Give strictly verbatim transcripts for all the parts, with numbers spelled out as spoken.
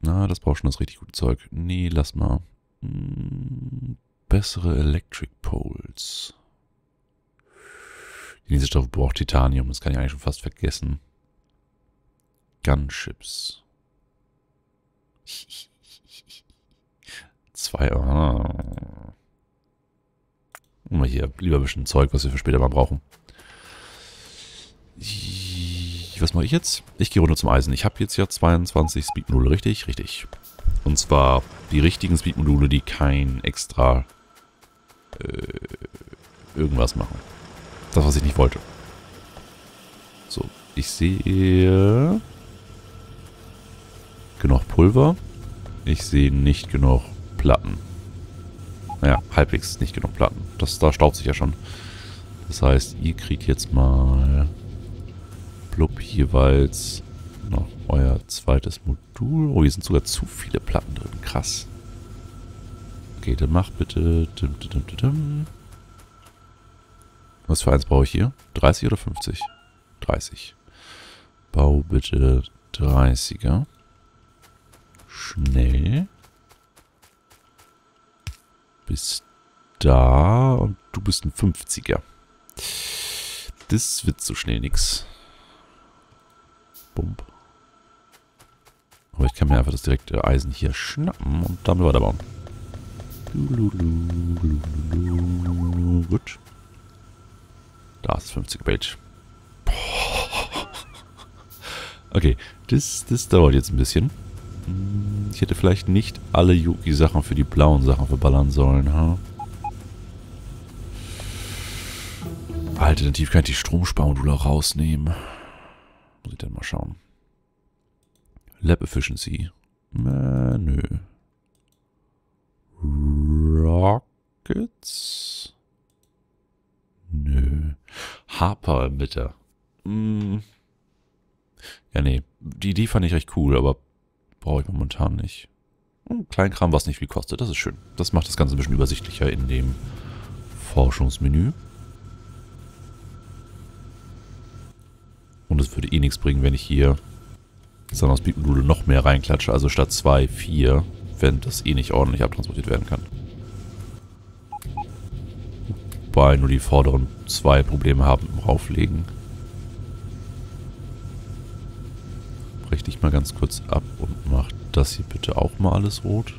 Na, das braucht schon das richtig gute Zeug. Nee, lass mal. Hm, bessere Electric Poles. Diese Stoffe braucht Titanium, das kann ich eigentlich schon fast vergessen. Gunships. Zwei. Ah. Mal hier lieber ein bisschen Zeug, was wir für später mal brauchen. Was mache ich jetzt? Ich gehe runter zum Eisen. Ich habe jetzt ja zweiundzwanzig Speed-Module, richtig? Richtig. Und zwar die richtigen Speed-Module, die kein extra äh, irgendwas machen. Das, was ich nicht wollte. So, ich sehe genug Pulver. Ich sehe nicht genug Platten. Naja, halbwegs nicht genug Platten. Das, da staut sich ja schon. Das heißt, ihr kriegt jetzt mal blub jeweils noch euer zweites Modul. Oh, hier sind sogar zu viele Platten drin. Krass. Okay, dann macht bitte... Dim, dim, dim, dim. Was für eins brauche ich hier? dreißig oder fünfzig? dreißig. Bau bitte dreißiger. Schnell. Bis da. Und du bist ein fünfziger. Das wird so schnell nix. Bump. Aber ich kann mir einfach das direkte Eisen hier schnappen und damit weiterbauen. Gut. Da ist das fünfziger Page. Okay, das, das dauert jetzt ein bisschen. Ich hätte vielleicht nicht alle Yuki-Sachen für die blauen Sachen verballern sollen, ha? Alternativ kann ich die Stromsparmodule auch rausnehmen. Muss ich dann mal schauen. Lab Efficiency. Äh, nö. Rockets? Nö. Harper Emitter. Hm. Ja, nee. Die Idee fand ich recht cool, aber brauche ich momentan nicht. Hm, Kleinkram, was nicht viel kostet. Das ist schön. Das macht das Ganze ein bisschen übersichtlicher in dem Forschungsmenü. Und es würde eh nichts bringen, wenn ich hier sondern aus Speed-Module noch mehr reinklatsche. Also statt zwei, vier, wenn das eh nicht ordentlich abtransportiert werden kann. Wobei nur die vorderen zwei Probleme haben im Rauflegen. Brech dich mal ganz kurz ab und mach das hier bitte auch mal alles rot.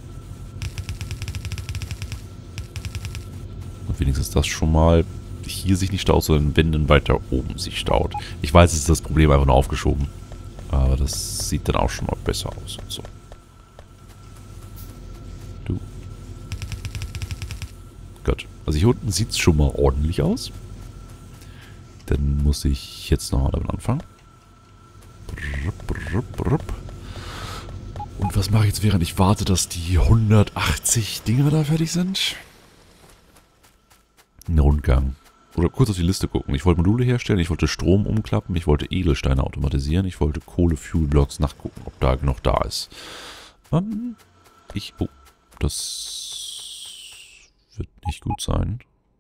Und wenigstens das schon mal hier sich nicht staut, sondern wenn dann weiter oben sich staut. Ich weiß, es ist das Problem einfach nur aufgeschoben. Aber das sieht dann auch schon mal besser aus und so. Du. Gut. Also hier unten sieht es schon mal ordentlich aus. Dann muss ich jetzt nochmal damit anfangen. Und was mache ich jetzt, während ich warte, dass die hundertachtzig Dinge da fertig sind? Ein Rundgang. Oder kurz auf die Liste gucken. Ich wollte Module herstellen, ich wollte Strom umklappen, ich wollte Edelsteine automatisieren, ich wollte Kohle-Fuel-Blocks nachgucken, ob da genug da ist. Ähm, ich... Oh, das wird nicht gut sein.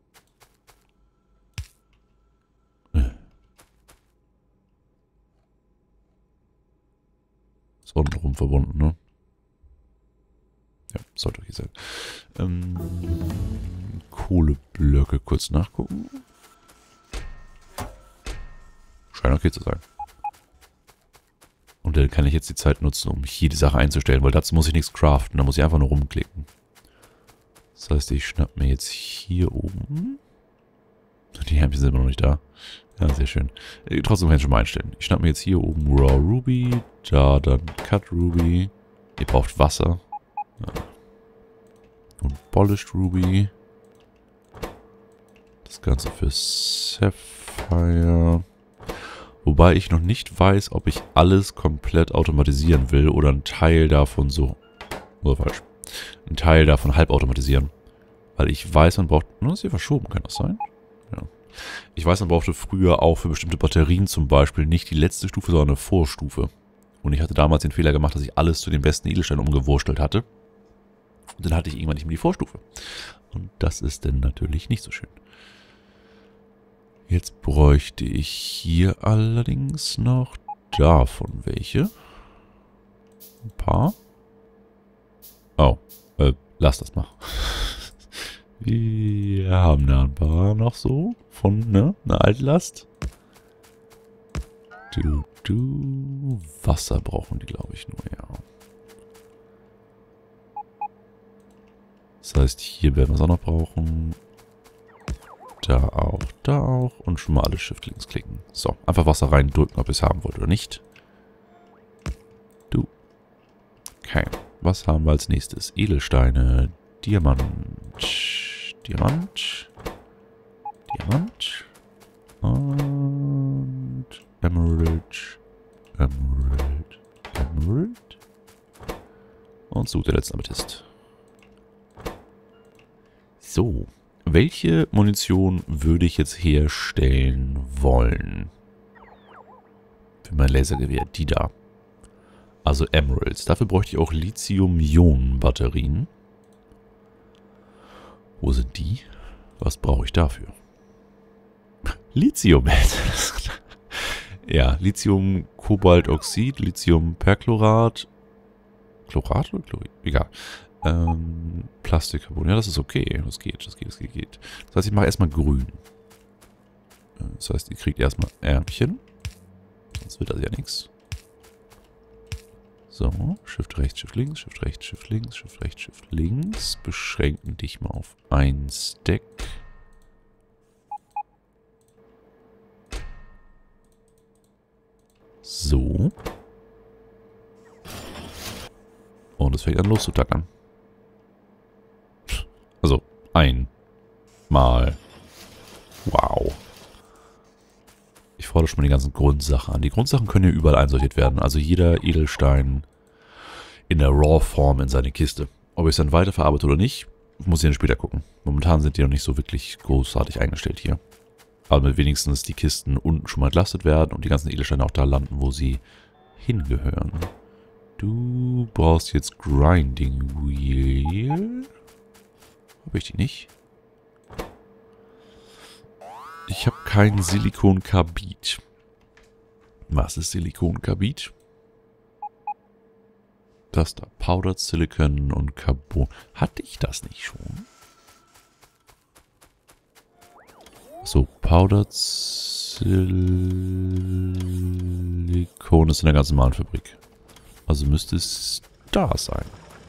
Ist untenrum verbunden, ne? Ja, sollte okay sein. Ähm, Kohleblöcke kurz nachgucken. Scheint okay zu sein. Und dann kann ich jetzt die Zeit nutzen, um hier die Sache einzustellen, weil dazu muss ich nichts craften, da muss ich einfach nur rumklicken. Das heißt, ich schnapp mir jetzt hier oben. Die Hämpchen sind immer noch nicht da. Ja, sehr schön. Trotzdem kann ich schon mal einstellen. Ich schnapp mir jetzt hier oben Raw Ruby, da dann Cut Ruby. Ihr braucht Wasser. Ja. Und Polished Ruby. Das Ganze für Sapphire. Wobei ich noch nicht weiß, ob ich alles komplett automatisieren will oder einen Teil davon so... Oder falsch. Einen Teil davon halb automatisieren. Weil ich weiß, man braucht... Das ist hier verschoben, kann das sein? Ja. Ich weiß, man brauchte früher auch für bestimmte Batterien zum Beispiel nicht die letzte Stufe, sondern eine Vorstufe. Und ich hatte damals den Fehler gemacht, dass ich alles zu den besten Edelsteinen umgewurstelt hatte. Und dann hatte ich irgendwann nicht mehr die Vorstufe. Und das ist dann natürlich nicht so schön. Jetzt bräuchte ich hier allerdings noch davon welche. Ein paar. Lass das mal. Wir haben da ein paar noch so von, ne, einer Altlast. Du, du. Wasser brauchen die, glaube ich, nur, ja. Das heißt, hier werden wir es auch noch brauchen. Da auch, da auch. Und schon mal alle Shift links klicken. So, einfach Wasser reindrücken, ob ihr es haben wollt oder nicht. Du. Okay, was haben wir als nächstes? Edelsteine, Diamant, Diamant, Diamant und Emerald, Emerald, Emerald und so der letzte Amethyst. So, welche Munition würde ich jetzt herstellen wollen? Für mein Lasergewehr, die da. Also Emeralds. Dafür bräuchte ich auch Lithium-Ionen-Batterien. Wo sind die? Was brauche ich dafür? Lithium. Ja, Lithium-Kobaltoxid, Lithium-Perchlorat. Chlorat oder Chlorid? Egal. Ähm, Plastikcarbon. Ja, das ist okay. Das geht, das geht, das geht, geht. Das heißt, ich mache erstmal grün. Das heißt, ihr kriegt erstmal Ärmchen. Sonst wird das ja nichts. So, Shift rechts, Shift links, Shift rechts, Shift links, Shift rechts, Shift links. Beschränken dich mal auf ein Stack. So. Und es fängt an loszutackern. Also, einmal. Wow. Ich fordere schon mal die ganzen Grundsachen an. Die Grundsachen können ja überall einsortiert werden. Also jeder Edelstein in der Raw-Form in seine Kiste. Ob ich es dann weiterverarbeite oder nicht, muss ich dann später gucken. Momentan sind die noch nicht so wirklich großartig eingestellt hier. Aber damit wenigstens die Kisten unten schon mal entlastet werden und die ganzen Edelsteine auch da landen, wo sie hingehören. Du brauchst jetzt Grinding Wheel. Habe ich die nicht? Ich habe kein Silikonkarbid. Was ist Silikonkarbid? Das da. Powdered Silicon und Carbon. Hatte ich das nicht schon? So, Powdered Silicon ist in der ganzen Mahnfabrik. Also müsste es da sein.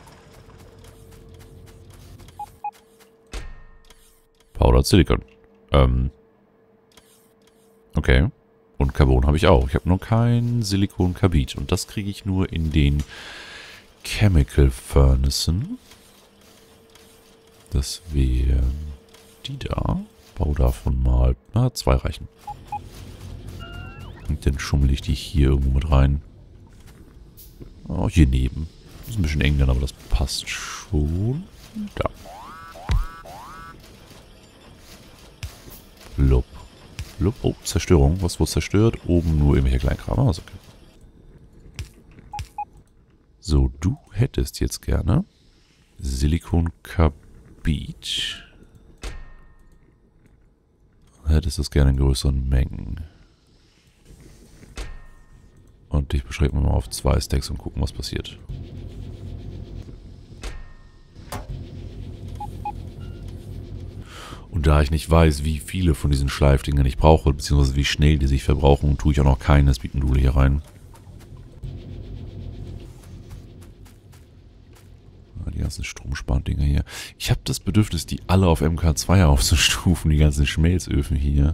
Powdered Silicon. Ähm. Okay. Und Carbon habe ich auch. Ich habe nur kein Silikonkarbid. Und das kriege ich nur in den Chemical Furnacen. Das wären die da. Bau davon mal. Na, zwei reichen. Und dann schummel ich die hier irgendwo mit rein. Oh, hier neben. Das ist ein bisschen eng dann, aber das passt schon. Da. Blub. Blub. Oh, Zerstörung. Was wurde zerstört? Oben nur irgendwelche Kleinkram. Ah, ist okay. So, du hättest jetzt gerne Silikonkarbid. Hättest es gerne in größeren Mengen. Und ich beschränke mal auf zwei Stacks und gucken, was passiert. Und da ich nicht weiß, wie viele von diesen Schleifdingern ich brauche, beziehungsweise wie schnell die sich verbrauchen, tue ich auch noch keine Speed-Module hier rein. Die ganzen Stromspardinger hier. Ich habe das Bedürfnis, die alle auf M K zwei aufzustufen, die ganzen Schmelzöfen hier.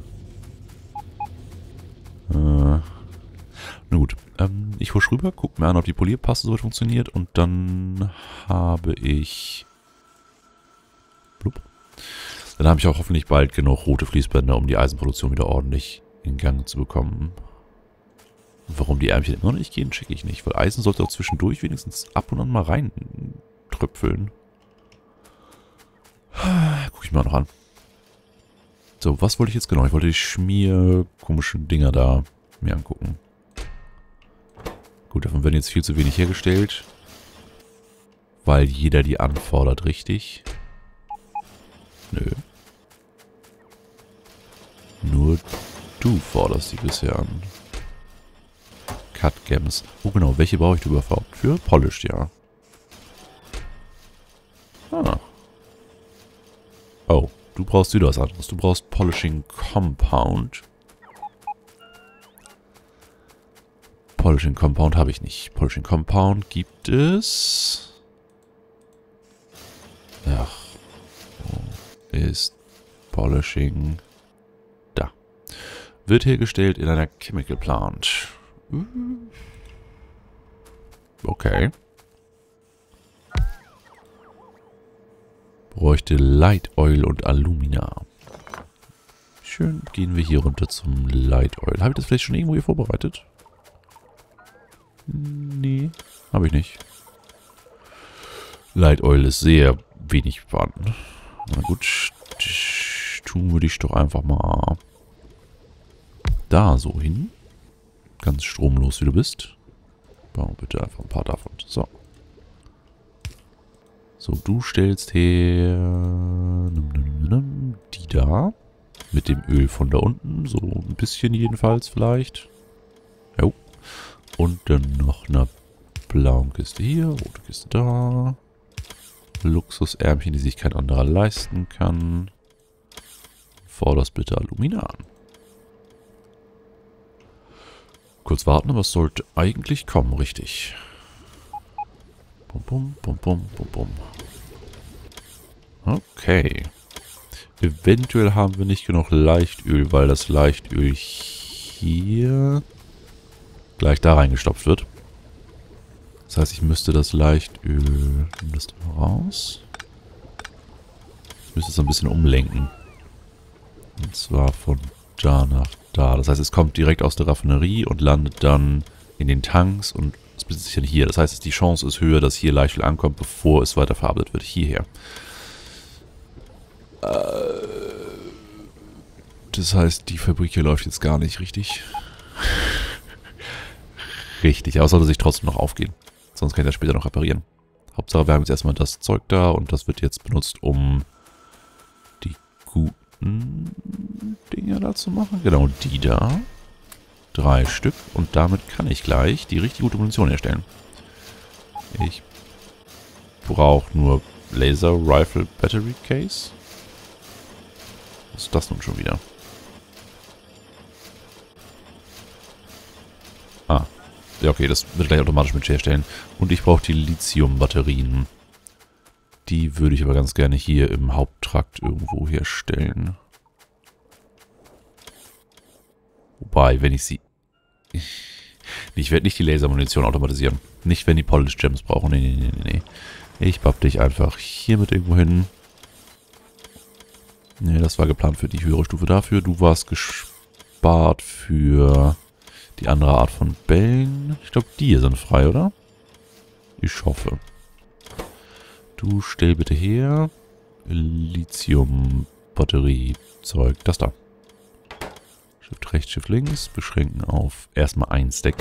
Äh, na gut. Ähm, ich husch rüber, guck mir an, ob die Polierpaste so funktioniert und dann habe ich... Blub. Dann habe ich auch hoffentlich bald genug rote Fließbänder, um die Eisenproduktion wieder ordentlich in Gang zu bekommen. Warum die Ärmchen immer noch nicht gehen, checke ich nicht. Weil Eisen sollte auch zwischendurch wenigstens ab und an mal rein tröpfeln. Guck ich mir auch noch an. So, was wollte ich jetzt genau? Ich wollte die Schmier komischen Dinger da mir angucken. Gut, davon werden jetzt viel zu wenig hergestellt. Weil jeder die anfordert, richtig? Nö. Nur du forderst die bisher an. Cut Gems. Oh genau, welche brauche ich überhaupt? Für Polished, ja. Ah. Oh, du brauchst wieder was anderes. Du brauchst Polishing Compound. Polishing Compound habe ich nicht. Polishing Compound gibt es... Ach, wo ist Polishing? Da. Wird hergestellt in einer Chemical Plant. Okay. Bräuchte Light Oil und Alumina. Schön, gehen wir hier runter zum Light Oil. Habe ich das vielleicht schon irgendwo hier vorbereitet? Nee, habe ich nicht. Light Oil ist sehr wenig vorhanden. Na gut, tun wir dich doch einfach mal da so hin. Ganz stromlos, wie du bist. Bau bitte einfach ein paar davon. So. So, du stellst her die da. Mit dem Öl von da unten. So ein bisschen jedenfalls vielleicht. Jo. Und dann noch eine blaue Kiste hier. Rote Kiste da. Luxusärmchen, die sich kein anderer leisten kann. Forderst bitte Alumina an. Kurz warten, aber es sollte eigentlich kommen, richtig. Bum, bum, bum, bum, bum, bum. Okay. Eventuell haben wir nicht genug Leichtöl, weil das Leichtöl hier gleich da reingestopft wird. Das heißt, ich müsste das Leichtöl... Nimm das da mal raus. Ich müsste es so ein bisschen umlenken. Und zwar von da nach da. Das heißt, es kommt direkt aus der Raffinerie und landet dann in den Tanks und es befindet sich dann hier. Das heißt, die Chance ist höher, dass hier Leichtöl ankommt, bevor es weiter verarbeitet wird. Hierher. Das heißt, die Fabrik hier läuft jetzt gar nicht richtig. Richtig, aber es sollte sich trotzdem noch aufgehen. Sonst kann ich das später noch reparieren. Hauptsache, wir haben jetzt erstmal das Zeug da und das wird jetzt benutzt, um die guten Dinger da zu machen. Genau, die da. Drei Stück. Und damit kann ich gleich die richtig gute Munition herstellen. Ich brauche nur Laser Rifle Battery Case. Was ist das nun schon wieder? Ah. Ja, okay, das wird gleich automatisch mit herstellen. Und ich brauche die Lithium-Batterien. Die würde ich aber ganz gerne hier im Haupttrakt irgendwo herstellen. Wobei, wenn ich sie... Ich werde nicht die Lasermunition automatisieren. Nicht, wenn die Polished Gems brauchen. Nee, nee, nee, nee. Ich bapp dich einfach hiermit irgendwo hin. Nee, das war geplant für die höhere Stufe dafür. Du warst gespart für die andere Art von Bällen. Ich glaube, die hier sind frei, oder? Ich hoffe. Du stell bitte her. Lithium-Batterie-Zeug. Das da. Shift rechts, Shift links. Beschränken auf erstmal ein Stack.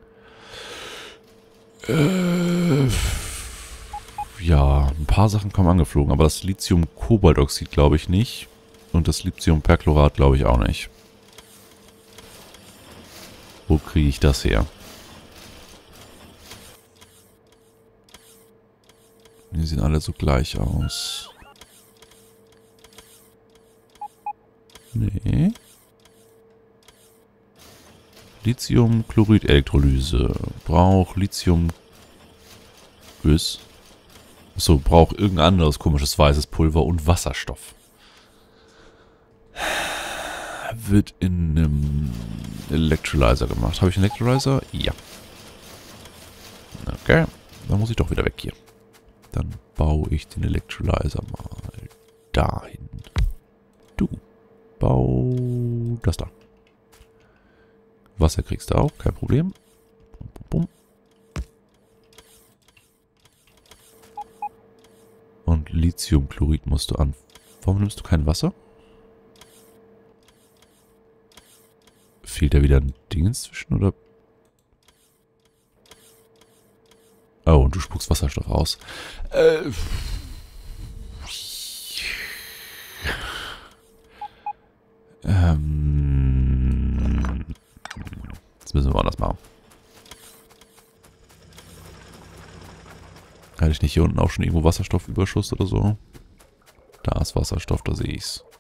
Äh, ja, ein paar Sachen kommen angeflogen. Aber das Lithium-Kobaltoxid glaube ich nicht. Und das Lithium-Perchlorat glaube ich auch nicht. Wo kriege ich das her? Die sehen alle so gleich aus. Nee. Lithiumchlorid-Elektrolyse. Braucht Lithium... Bös. Achso, braucht irgendein anderes komisches weißes Pulver und Wasserstoff. Wird in einem Electrolyzer gemacht. Habe ich einen Electrolyzer? Ja. Okay. Dann muss ich doch wieder weg hier. Dann baue ich den Electrolyzer mal dahin. Du. Bau das da. Wasser kriegst du auch, kein Problem. Bum, bum, bum. Und Lithiumchlorid musst du an. Warum nimmst du kein Wasser? Fehlt da wieder ein Ding inzwischen, oder? Oh, und du spuckst Wasserstoff aus. Äh. Ähm. Jetzt müssen wir anders machen. Hatte ich nicht hier unten auch schon irgendwo Wasserstoffüberschuss oder so? Da ist Wasserstoff, da sehe ich's.